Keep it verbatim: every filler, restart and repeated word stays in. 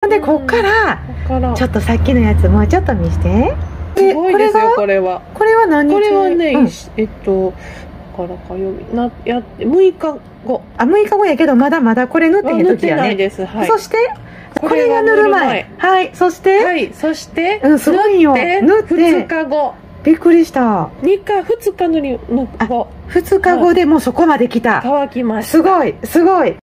でこっからこっからちょっとさっきのやつもうちょっと見して。 すごいですよこれは。 これは何日？ これはね、 うん、 えっとから火曜日なやってむいかご。 あ、むいかごやけどまだまだこれ塗ってへん時やね。 塗ってないです。はい。 そしてこれが塗る前。はい。そしてはい。そしてうん、すごいよ。塗ってふつかご。 びっくりした。 にかふつか塗りの後。 ふつかごでもうそこまで来た。 乾きました。 すごいすごい。